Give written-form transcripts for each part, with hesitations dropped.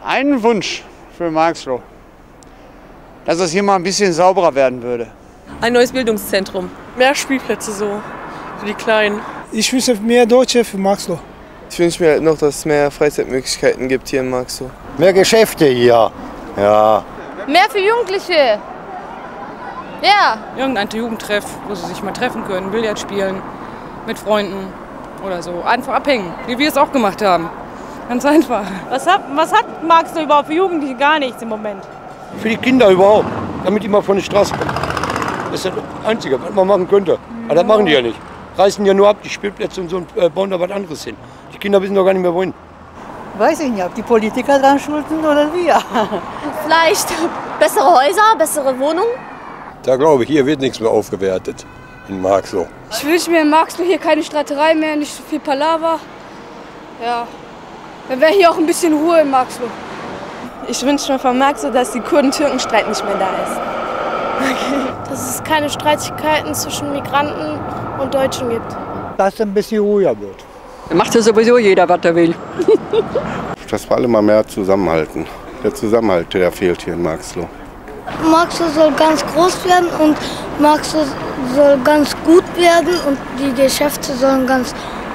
Einen Wunsch für Marxloh, dass es hier mal ein bisschen sauberer werden würde. Ein neues Bildungszentrum. Mehr Spielplätze so für die Kleinen. Ich wünsche mehr Deutsche für Marxloh. Ich wünsche mir halt noch, dass es mehr Freizeitmöglichkeiten gibt hier in Marxloh. Mehr Geschäfte hier, ja. Mehr für Jugendliche. Ja. Irgendein Jugendtreff, wo sie sich mal treffen können, Billard spielen, mit Freunden oder so. Einfach abhängen, wie wir es auch gemacht haben. Ganz einfach. Was hat Marxloh überhaupt für Jugendliche? Gar nichts im Moment. Für die Kinder überhaupt, damit die mal von der Straße kommen. Das ist das Einzige, was man machen könnte. Aber das machen die ja nicht. Reißen ja nur ab, die Spielplätze und so, und bauen da was anderes hin. Die Kinder wissen doch gar nicht mehr wohin. Weiß ich nicht, ob die Politiker dran schuld sind oder wir. Vielleicht bessere Häuser, bessere Wohnungen. Da glaube ich, hier wird nichts mehr aufgewertet in Marxloh. Ich wünsche mir in Marxloh hier keine Streiterei mehr, nicht so viel Palaver. Ja, dann wäre hier auch ein bisschen Ruhe in Marxloh. Ich wünsche mir von Marxloh, dass die Kurden-Türken-Streit nicht mehr da ist. Okay. Dass es keine Streitigkeiten zwischen Migranten und Deutschen gibt. Dass es ein bisschen ruhiger wird. Macht ja sowieso jeder, was er will. Dass wir alle mal mehr zusammenhalten. Der Zusammenhalt, der fehlt hier in Marxloh. Marxloh soll ganz groß werden und Marxloh soll ganz gut werden und die Geschäfte sollen ganz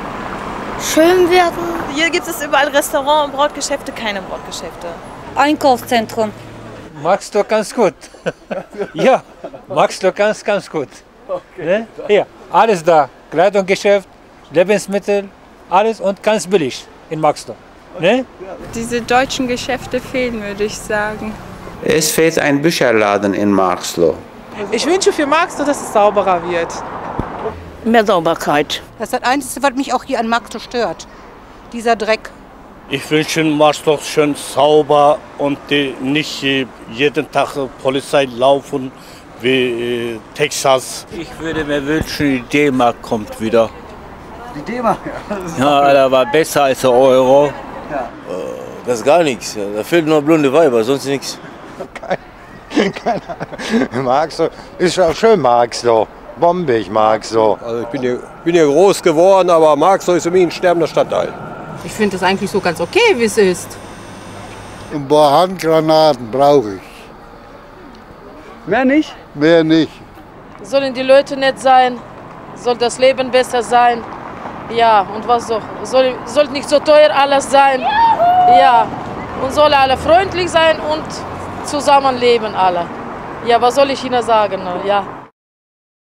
schön werden. Hier gibt es überall Restaurant und Brautgeschäfte, keine Brautgeschäfte. Einkaufszentrum. Marxloh ganz gut. Ja, Marxloh ganz gut. Okay. Hier, alles da. Kleidungsgeschäft, Lebensmittel, alles und ganz billig in Marxloh. Ne? Diese deutschen Geschäfte fehlen, würde ich sagen. Es fehlt ein Bücherladen in Marxloh. Ich wünsche für Marxloh, dass es sauberer wird. Mehr Sauberkeit. Das ist das Einzige, was mich auch hier an Marxloh stört. Dieser Dreck. Ich wünsche Marxloh schön sauber und nicht jeden Tag Polizei laufen wie Texas. Ich würde mir wünschen, die D-Mark kommt wieder. Die D-Mark? Ja, da war besser als der Euro. Ja. Das ist gar nichts. Da fehlen nur blonde Weiber, sonst nichts. Marxloh ist auch schön, Marxloh. Bombig, Marxloh. Also ich bin hier groß geworden, aber Marxloh ist für mich ein sterbender Stadtteil. Ich finde das eigentlich so ganz okay, wie es ist. Ein paar Handgranaten brauche ich. Mehr nicht? Mehr nicht. Sollen die Leute nett sein? Soll das Leben besser sein? Ja, und was doch? Soll nicht so teuer alles sein? Ja, und soll alle freundlich sein und zusammenleben alle. Ja, was soll ich Ihnen sagen? Ja.